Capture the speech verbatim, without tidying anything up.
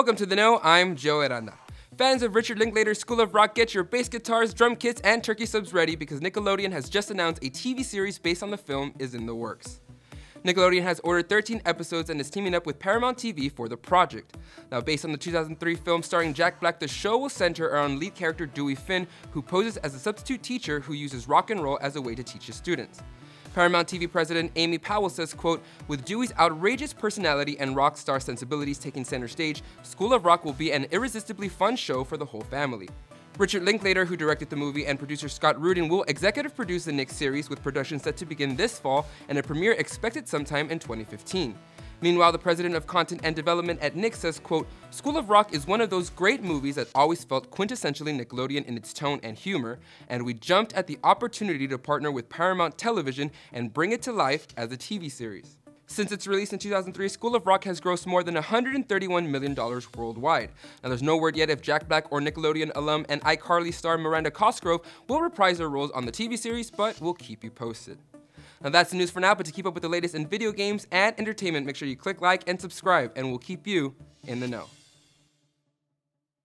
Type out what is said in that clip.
Welcome to The Know, I'm Joe Aranda. Fans of Richard Linklater's School of Rock, get your bass guitars, drum kits, and turkey subs ready because Nickelodeon has just announced a T V series based on the film is in the works. Nickelodeon has ordered thirteen episodes and is teaming up with Paramount T V for the project. Now, based on the two thousand three film starring Jack Black, the show will center around lead character Dewey Finn, who poses as a substitute teacher who uses rock and roll as a way to teach his students. Paramount T V president Amy Powell says, quote, "With Dewey's outrageous personality and rock star sensibilities taking center stage, School of Rock will be an irresistibly fun show for the whole family." Richard Linklater, who directed the movie, and producer Scott Rudin will executive produce the Nick series, with production set to begin this fall and a premiere expected sometime in twenty fifteen. Meanwhile, the president of content and development at Nick says, quote, "School of Rock is one of those great movies that always felt quintessentially Nickelodeon in its tone and humor, and we jumped at the opportunity to partner with Paramount Television and bring it to life as a T V series." Since its release in two thousand three, School of Rock has grossed more than one hundred thirty-one million dollars worldwide. Now, there's no word yet if Jack Black or Nickelodeon alum and iCarly star Miranda Cosgrove will reprise their roles on the T V series, but we'll keep you posted. Now, that's the news for now, but to keep up with the latest in video games and entertainment, make sure you click like and subscribe, and we'll keep you in the know.